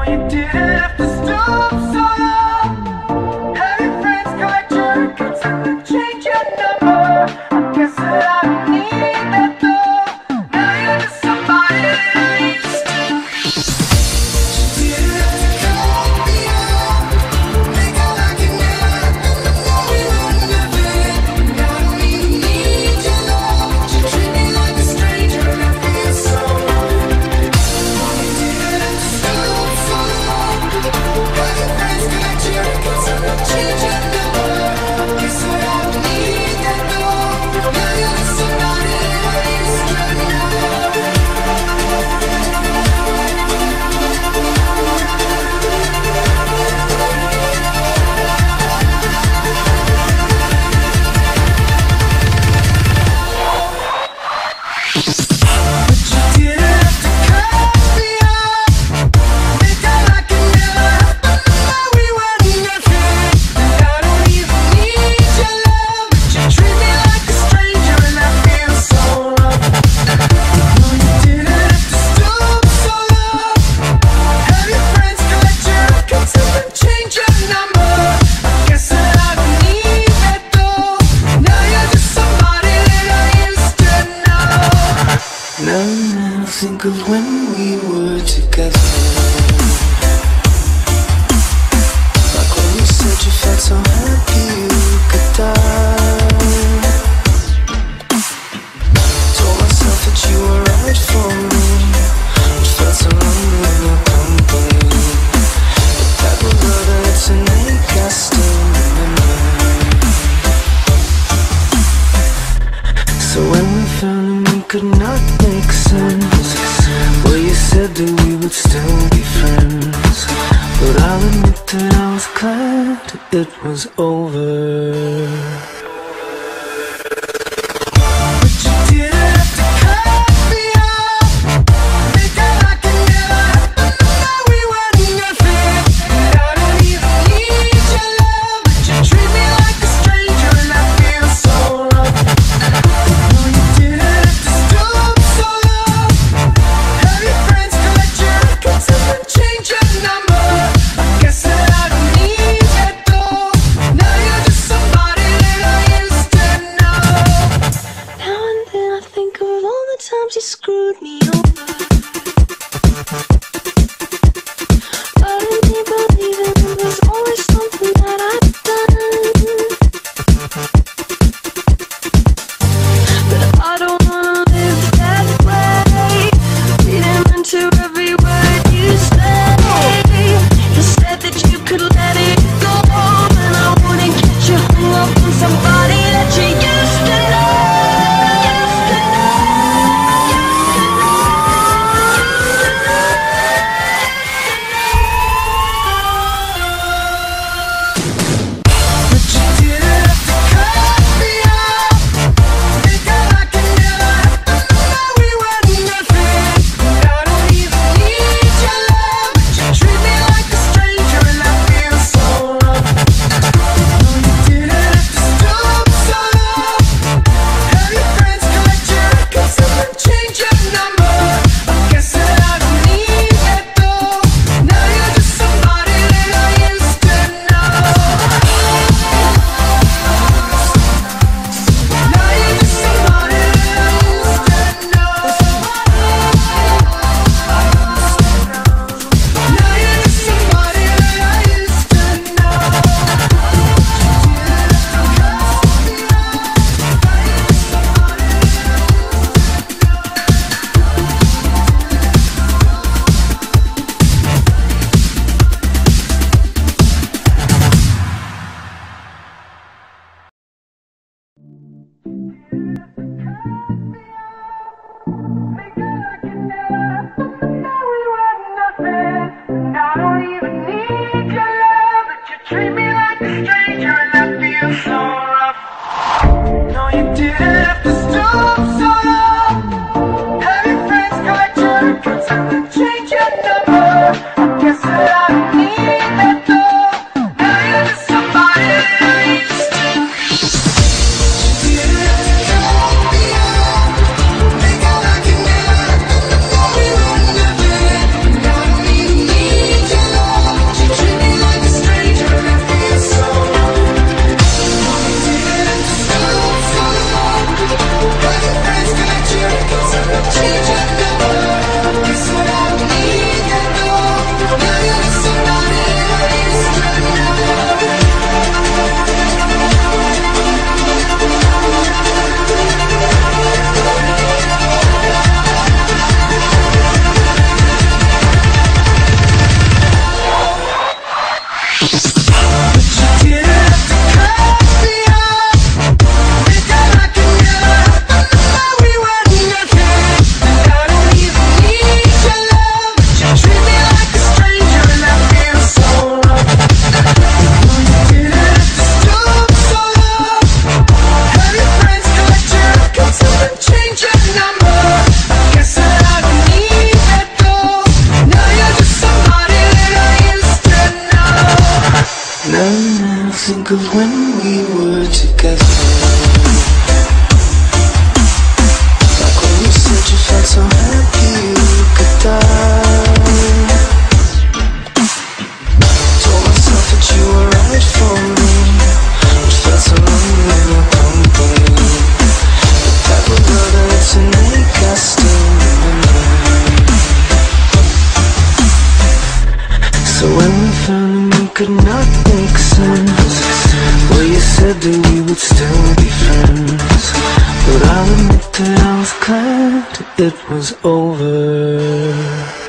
Think of when we were together, like when you said you felt so happy you could die. Told myself that you were right for me, it felt so long in your company. But that was love and it's an ache I still remember. So when we found and we could not make sense, well, you said that we would still be friends, but I'll admit that I was glad it was over. You screwed me over, but I didn't believe it was always something that I'd done. But I don't wanna live that way, reading into every word you say. You said that you could let it go, and I wouldn't get you hung up on somebody that you used to know. Treat me like a stranger and I feel so rough. think of when we were together. Like when you said you felt so happy you could die. Told myself that you were right for me, which felt so lonely in your company. The type of love that lets you make us still remember. So when we found that we could not make sense, well, you said that we would still be friends, but I'll admit that I was glad it was over.